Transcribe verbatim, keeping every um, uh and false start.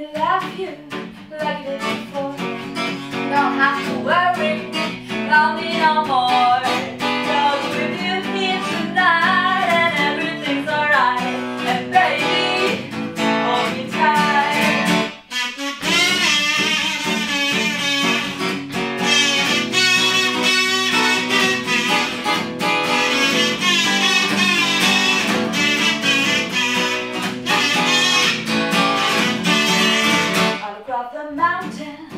me love you like you did before. Don't have to worry about me no more. Cause with you here tonight and everything's alright. And baby, hold me tight. All across the mountain